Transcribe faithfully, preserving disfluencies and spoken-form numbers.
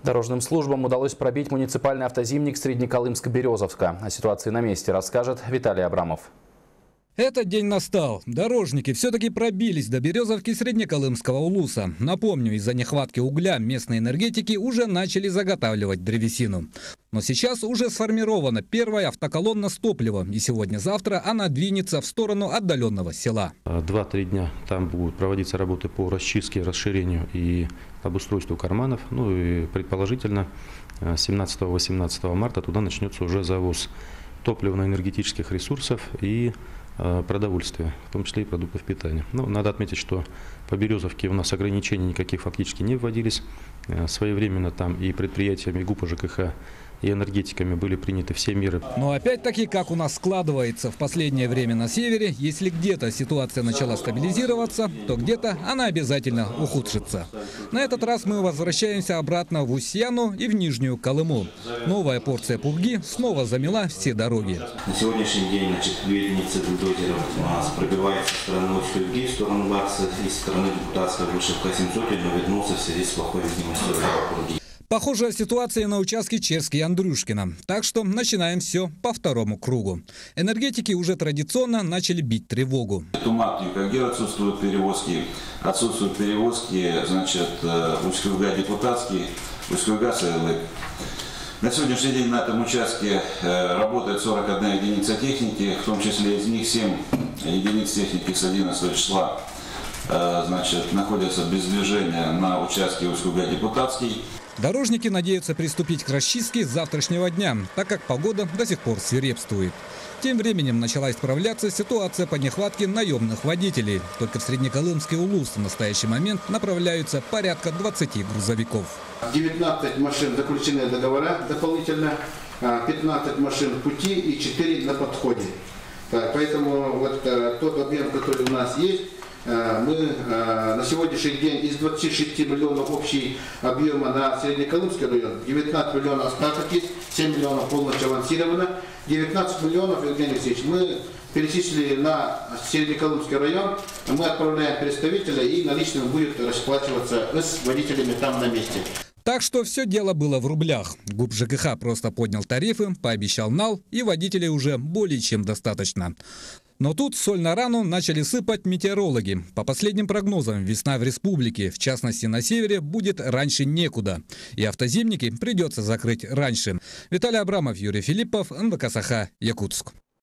Дорожным службам удалось пробить муниципальный автозимник Среднеколымск-Березовска. О ситуации на месте расскажет Виталий Абрамов. Этот день настал. Дорожники все-таки пробились до Березовки Среднеколымского улуса. Напомню, из-за нехватки угля местные энергетики уже начали заготавливать древесину. Но сейчас уже сформирована первая автоколонна с топливом. И сегодня-завтра она двинется в сторону отдаленного села. Два-три дня там будут проводиться работы по расчистке, расширению и обустройству карманов. Ну и предположительно семнадцатого-восемнадцатого марта туда начнется уже завоз топливно-энергетических ресурсов и продовольствия, в том числе и продуктов питания. Но надо отметить, что по Березовке у нас ограничений никаких фактически не вводились. Своевременно там и предприятиями ГУПа ЖКХ, и энергетиками были приняты все меры. Но опять-таки, как у нас складывается в последнее время на севере, если где-то ситуация начала стабилизироваться, то где-то она обязательно ухудшится. На этот раз мы возвращаемся обратно в Устьяну и в Нижнюю Колыму. Новая порция пурги снова замела все дороги. На сегодняшний день, значит, вереница бульдозеров у нас пробивается со стороны Устья в сторону Барса и со стороны депутатской Вышивка семьсот, но вернулся в связи с плохой видимостью пурги. Похожая ситуация на участке Черский и Андрюшкина. Так что начинаем все по второму кругу. Энергетики уже традиционно начали бить тревогу. Туматника, где отсутствуют перевозки? Отсутствуют перевозки, значит, Усть-Куйга депутатский, Усть-Куйга Сайлык. На сегодняшний день на этом участке работает сорок одна единица техники, в том числе из них семь единиц техники с одиннадцатого числа значит, находятся без движения на участке Усть-Куйга депутатский. Дорожники надеются приступить к расчистке с завтрашнего дня, так как погода до сих пор свирепствует. Тем временем начала исправляться ситуация по нехватке наемных водителей. Только в Среднеколымский улус в настоящий момент направляются порядка двадцати грузовиков. девятнадцать машин заключены договора дополнительно, пятнадцать машин в пути и четыре на подходе. Так, поэтому вот тот объем, который у нас есть, мы на сегодняшний день из двадцати шести миллионов общий объема на Среднеколымский район, девятнадцать миллионов остаток есть, семь миллионов полностью авансировано, девятнадцать миллионов, Евгений Алексеевич, мы перечислили на Среднеколымский район, мы отправляем представителя и наличным будет расплачиваться с водителями там на месте. Так что все дело было в рублях. ГУП ЖКХ просто поднял тарифы, пообещал нал, и водителей уже более чем достаточно. Но тут соль на рану начали сыпать метеорологи. По последним прогнозам, весна в республике, в частности на севере, будет раньше некуда. И автозимники придется закрыть раньше. Виталий Абрамов, Юрий Филиппов, эн вэ ка Саха, Якутск.